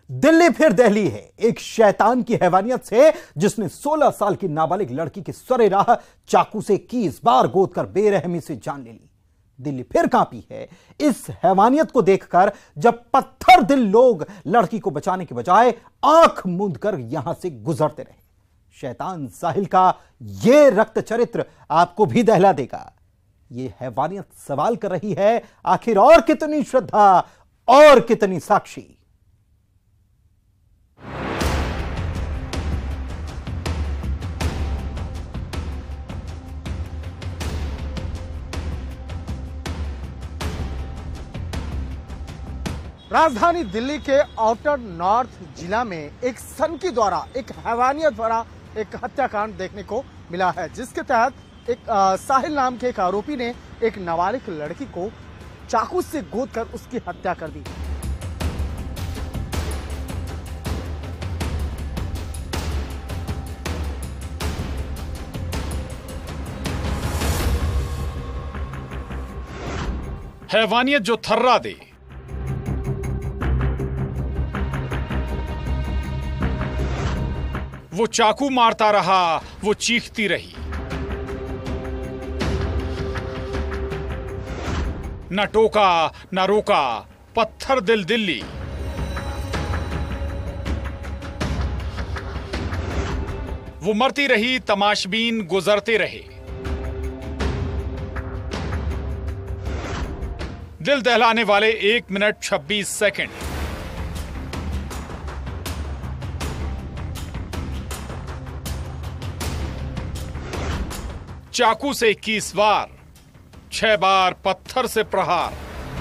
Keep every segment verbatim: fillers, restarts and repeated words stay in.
दिल्ली फिर दिल्ली है। एक शैतान की हैवानियत से जिसने सोलह साल की नाबालिग लड़की की सरे राह चाकू से इक्कीस बार गोद कर बेरहमी से जान ले ली। दिल्ली फिर कांपी है इस हैवानियत को देखकर, जब पत्थर दिल लोग लड़की को बचाने के बजाय आंख मूंद कर यहां से गुजरते रहे। शैतान साहिल का यह रक्त चरित्र आपको भी दहला देगा। यह हैवानियत सवाल कर रही है, आखिर और कितनी श्रद्धा और कितनी साक्षी। राजधानी दिल्ली के आउटर नॉर्थ जिला में एक सनकी द्वारा एक हैवानियत भरा एक हत्याकांड देखने को मिला है, जिसके तहत एक आ, साहिल नाम के एक आरोपी ने एक नाबालिग लड़की को चाकू से गोद कर उसकी हत्या कर दी। हैवानियत जो थर्रा दे, वो चाकू मारता रहा, वो चीखती रही। न टोका न रोका, पत्थर दिल दिल्ली। वो मरती रही, तमाशबीन गुजरते रहे। दिल दहलाने वाले एक मिनट छब्बीस सेकंड। चाकू से इक्कीस बार, छह बार पत्थर से प्रहार।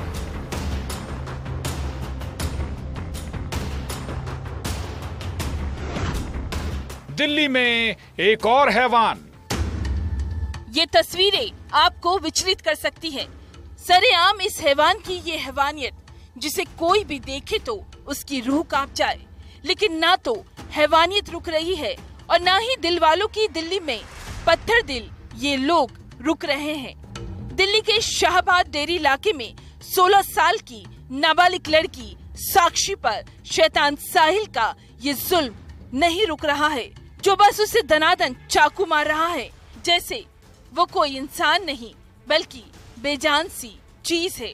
दिल्ली में एक और हैवान। ये तस्वीरें आपको विचलित कर सकती हैं। सरेआम इस हैवान की ये हैवानियत, जिसे कोई भी देखे तो उसकी रूह कांप जाए, लेकिन ना तो हैवानियत रुक रही है और ना ही दिल वालों की दिल्ली में पत्थर दिल ये लोग रुक रहे हैं। दिल्ली के शाहबाद डेरी इलाके में सोलह साल की नाबालिग लड़की साक्षी पर शैतान साहिल का ये जुल्म नहीं रुक रहा है, जो बस उसे दनादन चाकू मार रहा है, जैसे वो कोई इंसान नहीं बल्कि बेजान सी चीज है।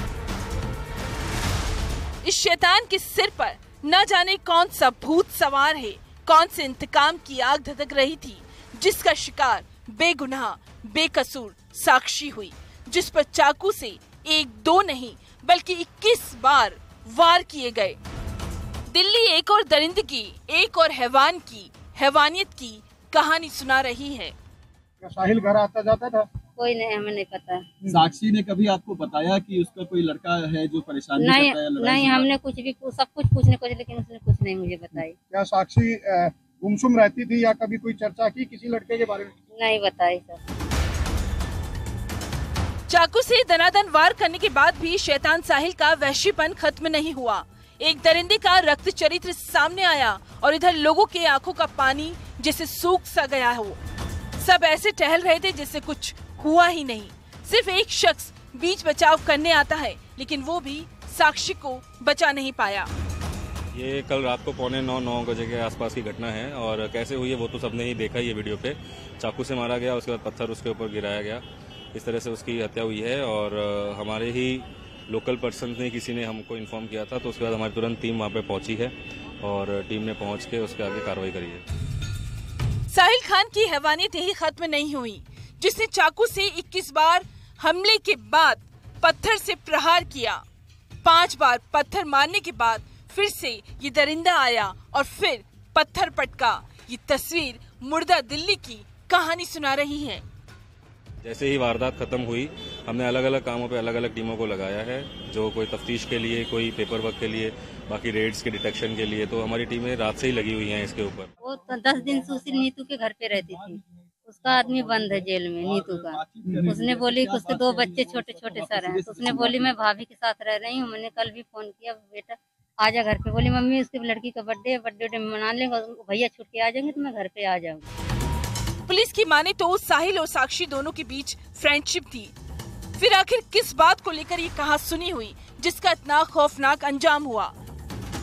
इस शैतान के सिर पर न जाने कौन सा भूत सवार है, कौन से इंतकाम की आग धधक रही थी, जिसका शिकार बेगुनाह बेकसूर साक्षी हुई, जिस पर चाकू से एक दो नहीं बल्कि इक्कीस बार वार किए गए। दिल्ली एक और दरिंदगी, एक और हैवान की हैवानियत की कहानी सुना रही है। क्या साहिल घर आता जाता था? कोई नहीं, हमें नहीं पता। साक्षी ने कभी आपको बताया कि उसका कोई लड़का है जो परेशानी नहीं करता है? नहीं, हमने कुछ भी सब कुछ पूछने को, लेकिन उसने कुछ नहीं मुझे बताई। क्या साक्षी गुमसुम रहती थी या कभी कोई चर्चा की किसी लड़के के बारे में? नहीं बताई सर। चाकू से दनादन वार करने के बाद भी शैतान साहिल का वहशीपन खत्म नहीं हुआ। एक दरिंदे का रक्त चरित्र सामने आया और इधर लोगों के आंखों का पानी जैसे सूख सा गया हो। सब ऐसे टहल रहे थे जैसे कुछ हुआ ही नहीं। सिर्फ एक शख्स बीच बचाव करने आता है, लेकिन वो भी साक्षी को बचा नहीं पाया। ये कल रात को पौने नौ नौ बजे के आसपास की घटना है और कैसे हुई है वो तो सबने ही देखा, ये वीडियो पे। चाकू से मारा गया, उसके बाद पत्थर उसके ऊपर गिराया गया, इस तरह से उसकी हत्या हुई है। और हमारे ही लोकल पर्सन ने किसी ने हमको इन्फॉर्म किया था, तो उसके बाद हमारी तुरंत टीम वहाँ पे पहुंची है और टीम ने पहुंच के उसके आगे कार्रवाई करी है। साहिल खान की हैवानियत यही खत्म नहीं हुई, जिसने चाकू से इक्कीस बार हमले के बाद पत्थर से प्रहार किया। पांच बार पत्थर मारने के बाद फिर से ये दरिंदा आया और फिर पत्थर पटका। ये तस्वीर मुर्दा दिल्ली की कहानी सुना रही है। जैसे ही वारदात खत्म हुई, हमने अलग अलग कामों पे अलग अलग टीमों को लगाया है, जो कोई तफ्तीश के लिए, कोई पेपर वर्क के लिए, बाकी रेड्स के डिटेक्शन के लिए। तो हमारी टीमें रात से ही लगी हुई हैं इसके ऊपर। वो तो दस दिन सुशील नीतू के घर पे रहती थी। उसका आदमी बंद है जेल में, नीतू का। उसने बोली कि उसके दो बच्चे छोटे छोटे सर हैं, तो उसने बोली मैं भाभी के साथ रह रही हूँ। मैंने कल भी फोन किया, बेटा आजा घर पे। बोली मम्मी उसकी लड़की का बर्थडे बर्थडे मना लेंगे, भैया छुट के आ जाएंगे तो मैं घर पे आ जाऊंगी। पुलिस की माने तो साहिल और साक्षी दोनों के बीच फ्रेंडशिप थी। फिर आखिर किस बात को लेकर ये कहासुनी हुई जिसका इतना खौफनाक अंजाम हुआ?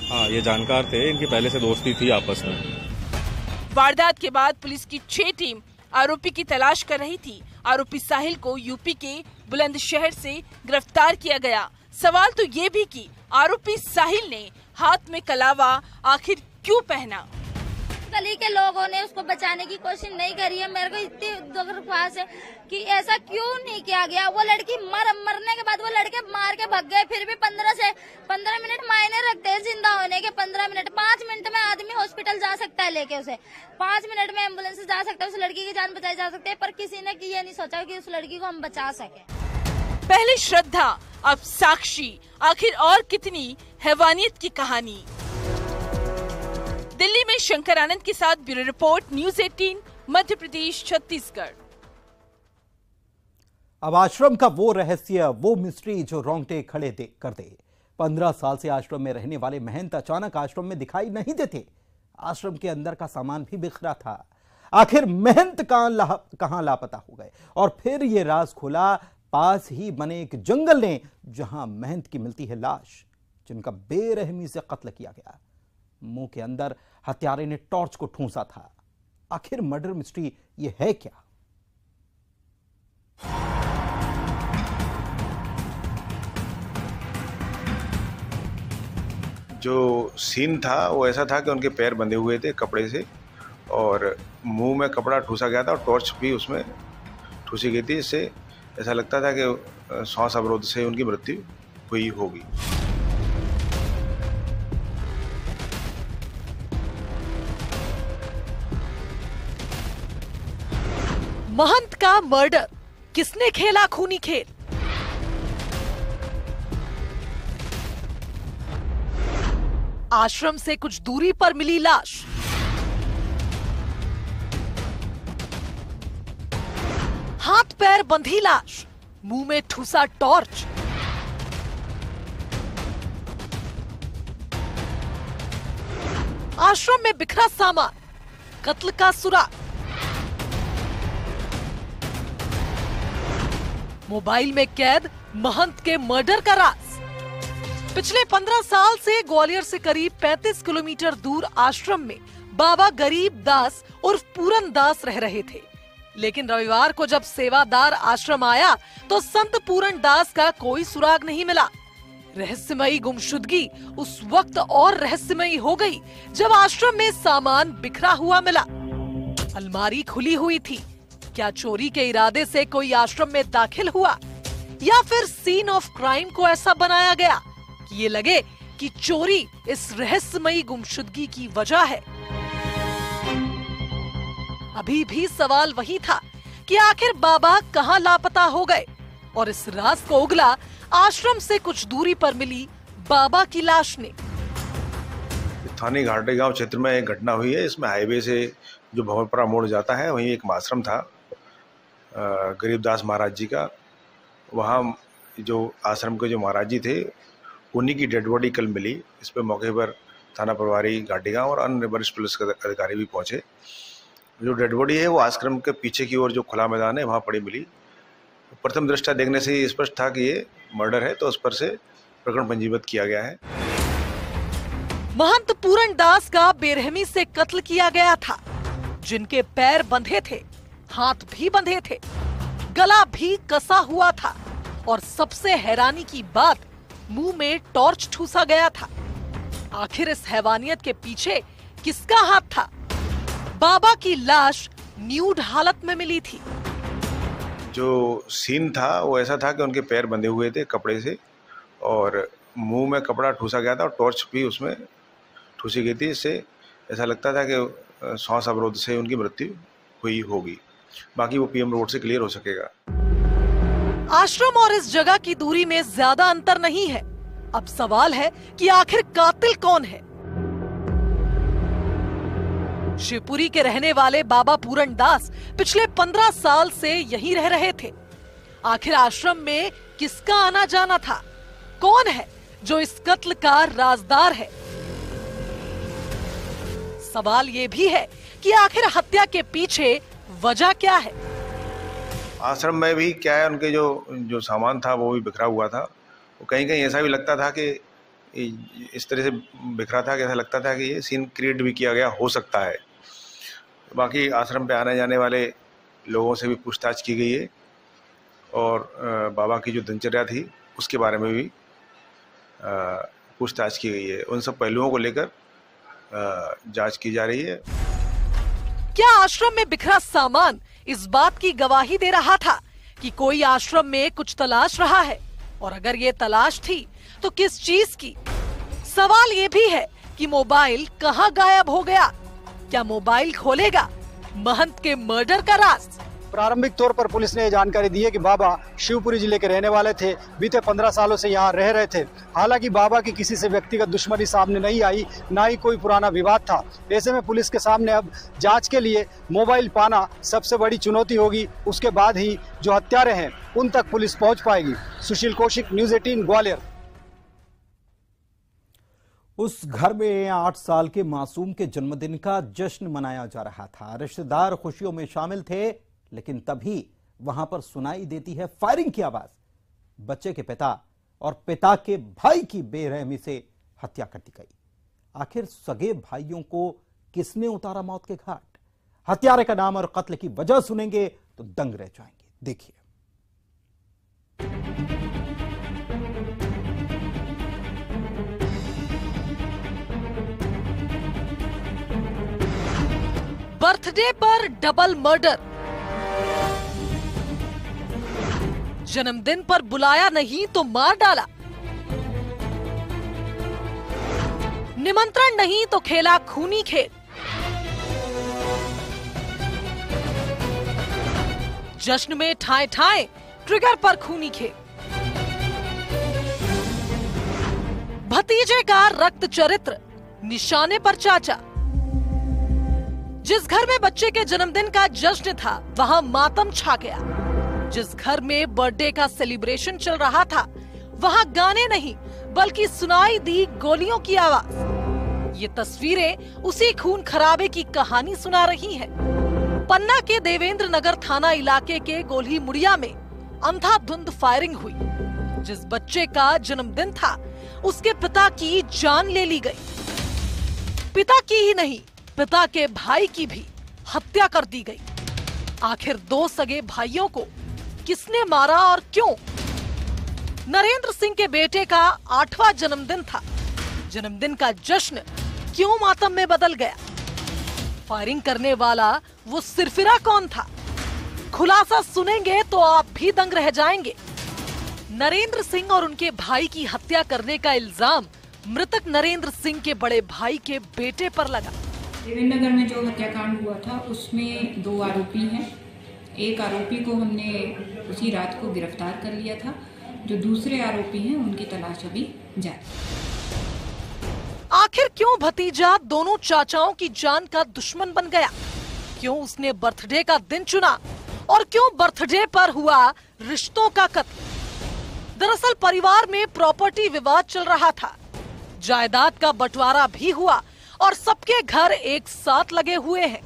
हाँ, ये जानकार थे, इनकी पहले से दोस्ती थी आपस में। वारदात के बाद पुलिस की छह टीम आरोपी की तलाश कर रही थी। आरोपी साहिल को यूपी के बुलंदशहर से गिरफ्तार किया गया। सवाल तो ये भी कि आरोपी साहिल ने हाथ में कलावा आखिर क्यों पहना। गली के लोगों ने उसको बचाने की कोशिश नहीं करी है। मेरे को इतनी दरख्वास्त है कि ऐसा क्यों नहीं किया गया। वो लड़की मर मरने के बाद वो लड़के मार के भाग गए। फिर भी पंद्रह से पंद्रह मिनट मायने रखते हैं जिंदा होने के। पंद्रह मिनट पाँच मिनट में आदमी हॉस्पिटल जा सकता है लेके उसे। पाँच मिनट में एम्बुलेंस से जा सकता है, उस लड़की की जान बचाई जा सकती है। पर किसी ने ये नहीं सोचा कि उस लड़की को हम बचा सके। पहले श्रद्धा, अब साक्षी। आखिर और कितनी हैवानियत की कहानी। दिल्ली में शंकर आनंद के साथ ब्यूरो रिपोर्ट, न्यूज़ अठारह, मध्य प्रदेश, छत्तीसगढ़। अब आश्रम का वो रहस्य, वो मिस्ट्री जो रोंगटे खड़े दे कर दे। पंद्रह साल से आश्रम में रहने वाले महंत अचानक आश्रम में दिखाई नहीं देते। आश्रम के अंदर का सामान भी बिखरा था। आखिर महंत कहां ला, कहां लापता हो गए। और फिर ये राज खुला पास ही बने एक जंगल ने, जहां महंत की मिलती है लाश, जिनका बेरहमी से कत्ल किया गया। मुंह के अंदर हत्यारे ने टॉर्च को ठूंसा था। आखिर मर्डर मिस्ट्री ये है क्या? जो सीन था वो ऐसा था कि उनके पैर बंधे हुए थे कपड़े से और मुंह में कपड़ा ठूसा गया था और टॉर्च भी उसमें ठूसी गई थी। इससे ऐसा लगता था कि श्वास अवरोध से उनकी मृत्यु हुई होगी। महंत का मर्डर, किसने खेला खूनी खेल? आश्रम से कुछ दूरी पर मिली लाश। हाथ पैर बंधी लाश, मुंह में ठूसा टॉर्च। आश्रम में बिखरा सामान, कत्ल का सुराग। मोबाइल में कैद महंत के मर्डर का राज। पिछले पंद्रह साल से ग्वालियर से करीब पैंतीस किलोमीटर दूर आश्रम में बाबा गरीब दास उर्फ पूरन दास रह रहे थे। लेकिन रविवार को जब सेवादार आश्रम आया तो संत पूरन दास का कोई सुराग नहीं मिला। रहस्यमयी गुमशुदगी उस वक्त और रहस्यमयी हो गई जब आश्रम में सामान बिखरा हुआ मिला। अलमारी खुली हुई थी। क्या चोरी के इरादे से कोई आश्रम में दाखिल हुआ या फिर सीन ऑफ क्राइम को ऐसा बनाया गया कि ये लगे कि चोरी इस रहस्यमयी गुमशुदगी की वजह है। अभी भी सवाल वही था कि आखिर बाबा कहां लापता हो गए और इस राज को उगला आश्रम से कुछ दूरी पर मिली बाबा की लाश ने। थाने घाटे गांव क्षेत्र में एक घटना हुई है। इसमें हाईवे से जो भंवरपुरा मोड़ जाता है वहीं एक आश्रम था गरीबदास महाराज जी का। वहाँ जो आश्रम के जो महाराज जी थे उन्हीं की डेड बॉडी कल मिली। इस पर मौके पर थाना प्रभारी घाटी गांव और अन्य वरिष्ठ पुलिस अधिकारी भी पहुंचे। जो डेड बॉडी है वो आश्रम के पीछे की ओर जो खुला मैदान है वहाँ पड़ी मिली। प्रथम दृष्टया देखने से स्पष्ट था कि ये मर्डर है, तो उस पर से प्रकरण पंजीबद्ध किया गया है। महंत पूरन दास का बेरहमी से कत्ल किया गया था। जिनके पैर बंधे थे, हाथ भी बंधे थे, गला भी कसा हुआ था और सबसे हैरानी की बात, मुंह में टॉर्च ठूसा गया था। आखिर इस हैवानियत के पीछे किसका हाथ था? बाबा की लाश न्यूड हालत में मिली थी। जो सीन था वो ऐसा था कि उनके पैर बंधे हुए थे कपड़े से और मुंह में कपड़ा ठूसा गया था और टॉर्च भी उसमें ठूसी गई थी। इससे ऐसा लगता था कि श्वास अवरोध से उनकी मृत्यु हुई होगी। बाकी वो पीएम रोड से क्लियर हो सकेगा। आश्रम और इस जगह की दूरी में ज्यादा अंतर नहीं है। अब सवाल है कि आखिर कातिल कौन है? शिवपुरी के रहने वाले बाबा पूरन दास पिछले पंद्रह साल से यहीं रह रहे थे। आखिर आश्रम में किसका आना जाना था? कौन है जो इस कत्ल का राजदार है? सवाल ये भी है कि आखिर हत्या के पीछे वजह क्या है? आश्रम में भी क्या है, उनके जो जो सामान था वो भी बिखरा हुआ था। वो कहीं कहीं ऐसा भी लगता था कि इस तरह से बिखरा था कि ऐसा लगता था कि ये सीन क्रिएट भी किया गया हो सकता है। बाकी आश्रम पे आने जाने वाले लोगों से भी पूछताछ की गई है और बाबा की जो दिनचर्या थी उसके बारे में भी पूछताछ की गई है। उन सब पहलुओं को लेकर जांच की जा रही है। क्या आश्रम में बिखरा सामान इस बात की गवाही दे रहा था कि कोई आश्रम में कुछ तलाश रहा है? और अगर ये तलाश थी तो किस चीज की? सवाल ये भी है कि मोबाइल कहाँ गायब हो गया? क्या मोबाइल खोलेगा महंत के मर्डर का राज? प्रारंभिक तौर पर पुलिस ने जानकारी दी है कि बाबा शिवपुरी जिले के रहने वाले थे, बीते पंद्रह सालों से यहाँ रह रहे थे। हालांकि बाबा की किसी से व्यक्तिगत दुश्मनी सामने नहीं आई, ना ही कोई पुराना विवाद था। ऐसे में पुलिस के सामने अब जांच के लिए मोबाइल पाना सबसे बड़ी चुनौती होगी। उसके बाद ही जो हत्यारे हैं उन तक पुलिस पहुँच पाएगी। सुशील कौशिक, न्यूज अठारह, ग्वालियर। उस घर में आठ साल के मासूम के जन्मदिन का जश्न मनाया जा रहा था। रिश्तेदार खुशियों में शामिल थे, लेकिन तभी वहां पर सुनाई देती है फायरिंग की आवाज। बच्चे के पिता और पिता के भाई की बेरहमी से हत्या कर दी गई। आखिर सगे भाइयों को किसने उतारा मौत के घाट? हत्यारे का नाम और कत्ल की वजह सुनेंगे तो दंग रह जाएंगे। देखिए। बर्थडे पर डबल मर्डर, जन्मदिन पर बुलाया नहीं तो मार डाला, निमंत्रण नहीं तो खेला खूनी खेल। जश्न में ठाए ठाए, ट्रिगर पर खूनी खेल। भतीजे का रक्त चरित्र, निशाने पर चाचा। जिस घर में बच्चे के जन्मदिन का जश्न था वहां मातम छा गया। जिस घर में बर्थडे का सेलिब्रेशन चल रहा था वहां गाने नहीं बल्कि सुनाई दी गोलियों की आवाज। ये तस्वीरें उसी खून खराबे की कहानी सुना रही हैं। पन्ना के देवेंद्र नगर थाना इलाके के गोली मुड़िया में अंधाधुंध फायरिंग हुई। जिस बच्चे का जन्मदिन था उसके पिता की जान ले ली गई। पिता की ही नहीं, पिता के भाई की भी हत्या कर दी गई। आखिर दो सगे भाइयों को किसने मारा और क्यों? नरेंद्र सिंह के बेटे का आठवां जन्मदिन था। जन्मदिन का जश्न क्यों मातम में बदल गया? फायरिंग करने वाला वो सिरफिरा कौन था? खुलासा सुनेंगे तो आप भी दंग रह जाएंगे। नरेंद्र सिंह और उनके भाई की हत्या करने का इल्जाम मृतक नरेंद्र सिंह के बड़े भाई के बेटे पर लगा। देवेंद्र नगर में जो हत्याकांड हुआ था उसमें दो आरोपी हैं। एक आरोपी को हमने उसी रात को गिरफ्तार कर लिया था। जो दूसरे आरोपी हैं उनकी तलाश अभी जारी। आखिर क्यों भतीजा दोनों चाचाओं की जान का दुश्मन बन गया? क्यों उसने बर्थडे का दिन चुना और क्यों बर्थडे पर हुआ रिश्तों का कत्ल? दरअसल परिवार में प्रॉपर्टी विवाद चल रहा था। जायदाद का बंटवारा भी हुआ और सबके घर एक साथ लगे हुए हैं।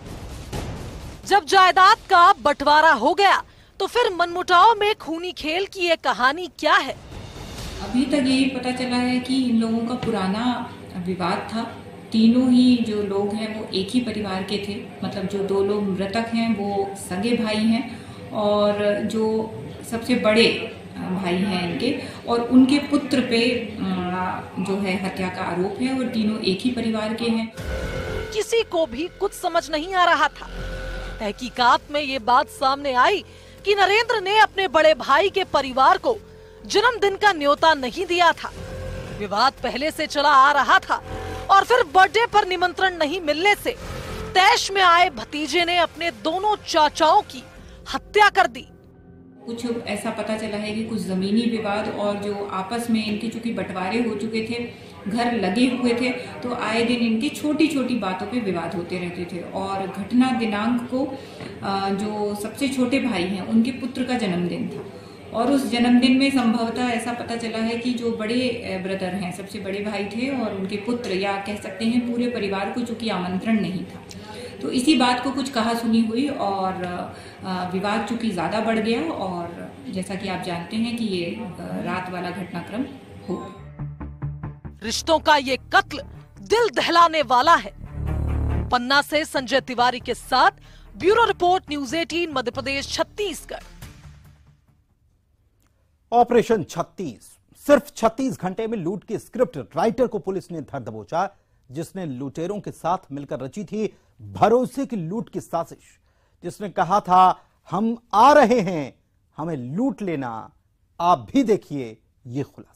जब जायदाद का बंटवारा हो गया तो फिर मनमुटाव में खूनी खेल की ये कहानी क्या है? अभी तक यही पता चला है कि इन लोगों का पुराना विवाद था। तीनों ही जो लोग हैं वो एक ही परिवार के थे। मतलब जो दो लोग मृतक हैं वो सगे भाई हैं और जो सबसे बड़े भाई हैं इनके और उनके पुत्र पे जो है हत्या का आरोप है और तीनों एक ही परिवार के हैं। किसी को भी कुछ समझ नहीं आ रहा था। तहकीकात में ये बात सामने आई कि नरेंद्र ने अपने बड़े भाई के परिवार को जन्मदिन का न्योता नहीं दिया था। विवाद पहले से चला आ रहा था और फिर बर्थडे पर निमंत्रण नहीं मिलने से तैश में आए भतीजे ने अपने दोनों चाचाओं की हत्या कर दी। कुछ ऐसा पता चला है कि कुछ जमीनी विवाद और जो आपस में इनके चूंकि बंटवारे हो चुके थे, घर लगे हुए थे, तो आए दिन इनकी छोटी छोटी बातों पे विवाद होते रहते थे। और घटना दिनांक को जो सबसे छोटे भाई हैं उनके पुत्र का जन्मदिन था और उस जन्मदिन में संभवतः ऐसा पता चला है कि जो बड़े ब्रदर हैं, सबसे बड़े भाई थे और उनके पुत्र या कह सकते हैं पूरे परिवार को चूंकि आमंत्रण नहीं था, तो इसी बात को कुछ कहा सुनी हुई और विवाद चूंकि ज़्यादा बढ़ गया और जैसा कि आप जानते हैं कि ये रात वाला घटनाक्रम हो। रिश्तों का ये कत्ल दिल दहलाने वाला है। पन्ना से संजय तिवारी के साथ ब्यूरो रिपोर्ट, न्यूज अठारह मध्य प्रदेश छत्तीसगढ़। ऑपरेशन छत्तीस, सिर्फ छत्तीस घंटे में लूट की स्क्रिप्ट राइटर को पुलिस ने धर दबोचा, जिसने लुटेरों के साथ मिलकर रची थी भरोसे की लूट की साजिश, जिसने कहा था हम आ रहे हैं, हमें लूट लेना। आप भी देखिए ये खुलासा।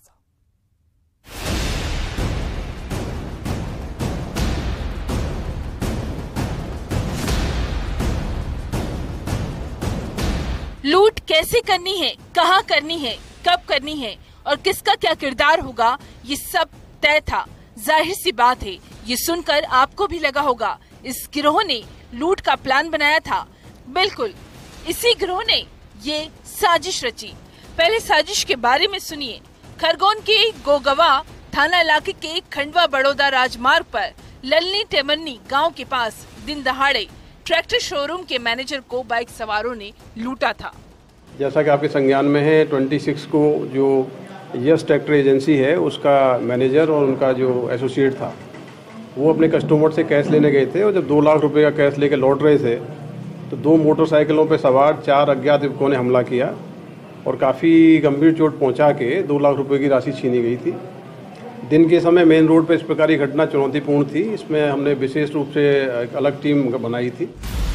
लूट कैसे करनी है, कहां करनी है, कब करनी है और किसका क्या किरदार होगा, ये सब तय था। जाहिर सी बात है, ये सुनकर आपको भी लगा होगा इस गिरोह ने लूट का प्लान बनाया था। बिल्कुल, इसी गिरोह ने ये साजिश रची। पहले साजिश के बारे में सुनिए। खरगोन के गोगवा थाना इलाके के खंडवा बड़ौदा राजमार्ग पर ललनी टेमन्नी गांव के पास दिन दहाड़े ट्रैक्टर शोरूम के मैनेजर को बाइक सवारों ने लूटा था। जैसा कि आपके संज्ञान में है, छब्बीस को जो यस ट्रैक्टर एजेंसी है उसका मैनेजर और उनका जो एसोसिएट था वो अपने कस्टमर से कैश लेने गए थे और जब दो लाख रुपए का कैश लेकर लौट रहे थे तो दो मोटरसाइकिलों पर सवार चार अज्ञात युवकों ने हमला किया और काफ़ी गंभीर चोट पहुंचा के दो लाख रुपए की राशि छीनी गई थी। दिन के समय मेन रोड पर इस प्रकार की घटना चुनौतीपूर्ण थी। इसमें हमने विशेष रूप से एक अलग टीम बनाई थी।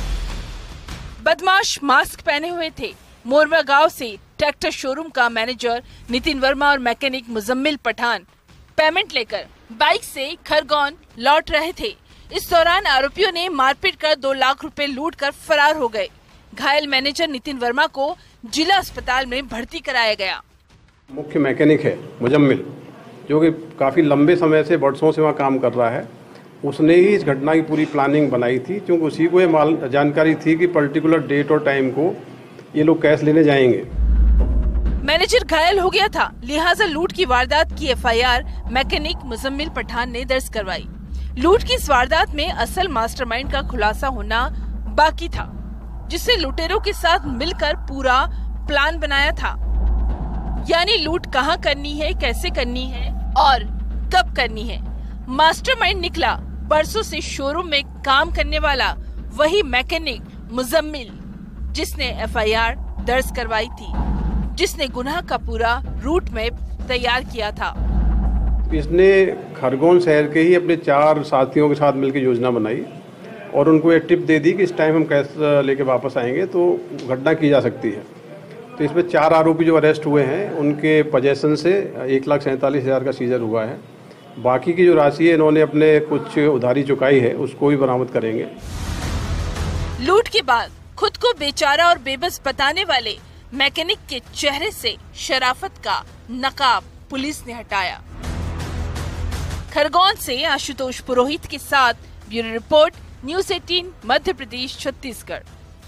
बदमाश मास्क पहने हुए थे। मोरवा गांव से ट्रैक्टर शोरूम का मैनेजर नितिन वर्मा और मैकेनिक मुजम्मिल पठान पेमेंट लेकर बाइक से खरगोन लौट रहे थे। इस दौरान आरोपियों ने मारपीट कर दो लाख रुपए लूट कर फरार हो गए। घायल मैनेजर नितिन वर्मा को जिला अस्पताल में भर्ती कराया गया। मुख्य मैकेनिक है मुजम्मिल, जो कि काफ़ी लंबे समय से बरसों से वहाँ काम कर रहा है, उसने ही इस घटना की पूरी प्लानिंग बनाई थी, क्योंकि उसी को ये माल जानकारी थी कि पर्टिकुलर डेट और टाइम को ये लोग कैश लेने जाएंगे। मैनेजर घायल हो गया था, लिहाजा लूट की वारदात की F I R mechanic Mujammil Pathan ने दर्ज करवाई। लूट की इस वारदात में असल मास्टरमाइंड का खुलासा होना बाकी था, जिससे लुटेरों के साथ मिलकर पूरा प्लान बनाया था। यानी लूट कहां करनी है, कैसे करनी है और कब करनी है। मास्टरमाइंड निकला बरसों से शोरूम में काम करने वाला वही मैकेनिक मुजम्मिल, जिसने एफ आई आर दर्ज करवाई थी, जिसने गुनाह का पूरा रूट मैप तैयार किया था। इसने खरगोन शहर के ही अपने चार साथियों के साथ मिलकर योजना बनाई और उनको एक टिप दे दी कि इस टाइम हम कैश लेके वापस आएंगे तो घटना की जा सकती है। तो इसमें चार आरोपी जो अरेस्ट हुए हैं उनके पोजेसन से एक लाख सैंतालीस हजार का सीजर हुआ है। बाकी की जो राशि है इन्होंने अपने कुछ उधारी चुकाई है, उसको भी बरामद करेंगे। लूट के बाद खुद को बेचारा और बेबस बताने वाले मैकेनिक के चेहरे से शराफत का नकाब पुलिस ने हटाया। खरगोन से आशुतोष पुरोहित के साथ ब्यूरो रिपोर्ट, न्यूज अठारह मध्य प्रदेश छत्तीसगढ़।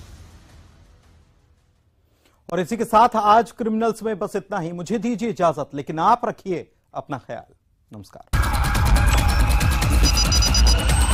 और इसी के साथ आज क्रिमिनल्स में बस इतना ही। मुझे दीजिए इजाजत, लेकिन आप रखिए अपना ख्याल। नमस्कार।